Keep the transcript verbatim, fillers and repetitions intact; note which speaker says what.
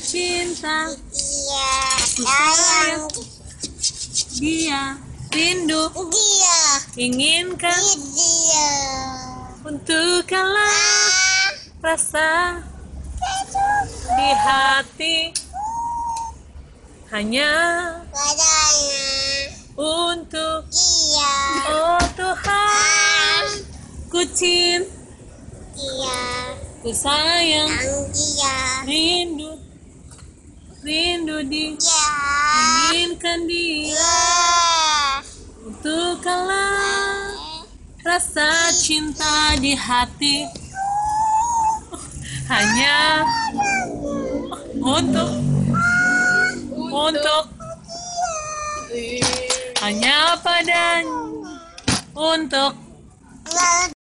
Speaker 1: cinta,
Speaker 2: Dia
Speaker 1: ku
Speaker 2: sayang
Speaker 1: sayang dia, rindu
Speaker 2: dia
Speaker 1: inginkan
Speaker 2: dia
Speaker 1: untuk kalah
Speaker 2: ah,
Speaker 1: rasa di hati hanya
Speaker 2: padanya
Speaker 1: untuk
Speaker 2: dia
Speaker 1: oh Tuhan, ku cinta,
Speaker 2: dia
Speaker 1: ku sayang,
Speaker 2: yang dia
Speaker 1: rindu, rindu di
Speaker 2: dia
Speaker 1: inginkan dia
Speaker 2: dia
Speaker 1: untuk kalah rasa cinta di hati hanya untuk untuk hanya padanya untuk